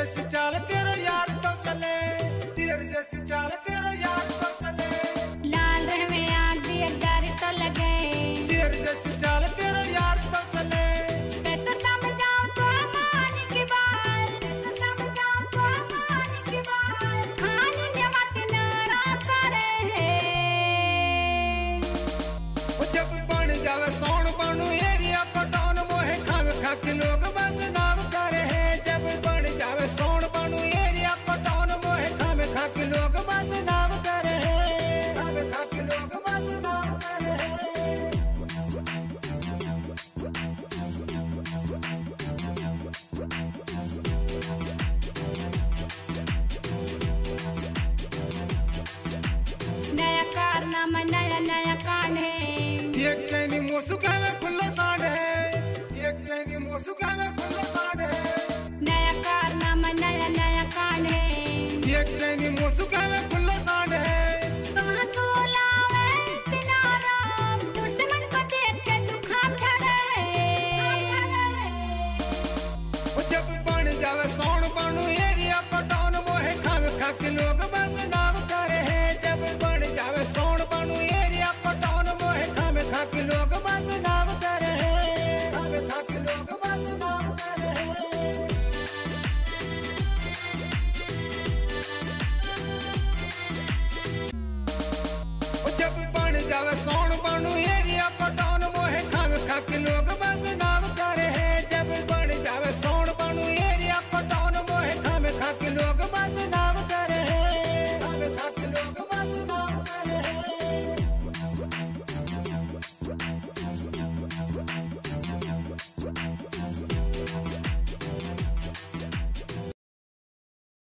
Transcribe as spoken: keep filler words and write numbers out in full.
जैसी चाल तेरा यार तो चले, तेरे जैसी चाल तेरा यार तो चले। लाल रंग में आग भी अड्डा रिश्ता लगे, शेर जैसी चाल तेरा यार तो चले। कैसे समझाऊं तो मान की बात, कैसे समझाऊं तो मान की बात, खाने ने मत नारा करे है। जब बन जावे सोन बनू एरिया पटान मोहे खावे खा के लोग बदनाम करे है। जब बन जावे सोन बनू एरिया पटान मोहे खावे खा के लोग बदनाम करे है, खावे खा के लोग बदनाम करे है। नया कारनामा नया नया कांड है, एक कहनी मोसुका में खुल्ला सांड है, एक कहनी मोसुका में खुल्ला सांड है। नया कारनामा नया नया कांड है, एक कहनी मोसुका में खुल्ला सांड है। कहाँ तो लावे इतना राम, दुश्मन को देख के तू खाम खा रहे। जब बन जावे सोन बनू एरिया पटान मोहे खावे खा के लोग बदनाम करे है। जब बन जावे सोन बनू एरिया पटान मोहे खावे खा के लोग बदनाम करे है, खावे खा के लोग बदनाम करे है। जब बन जावे सोन बनू एरिया पटान मोहे खावे खा के लोग